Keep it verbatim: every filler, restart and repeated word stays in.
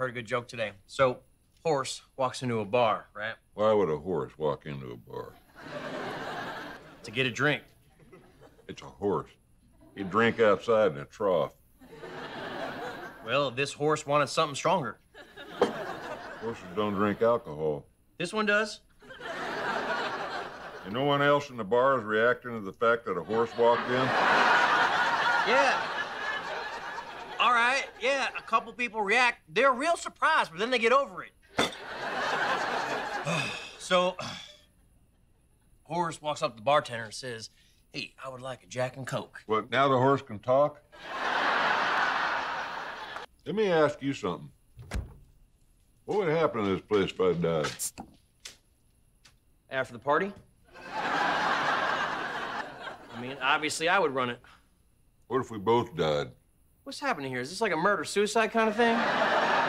heard a good joke today. So, horse walks into a bar, right? Why would a horse walk into a bar? To get a drink. It's a horse. He'd drink outside in a trough. Well, this horse wanted something stronger. Horses don't drink alcohol. This one does. And no one else in the bar is reacting to the fact that a horse walked in? Yeah. All right, yeah, a couple people react. They're real surprised, but then they get over it. So, horse walks up to the bartender and says, "Hey, I would like a Jack and Coke." What, now the horse can talk? Let me ask you something. What would happen to this place if I died? After the party? I mean, obviously I would run it. What if we both died? What's happening here? Is this like a murder-suicide kind of thing?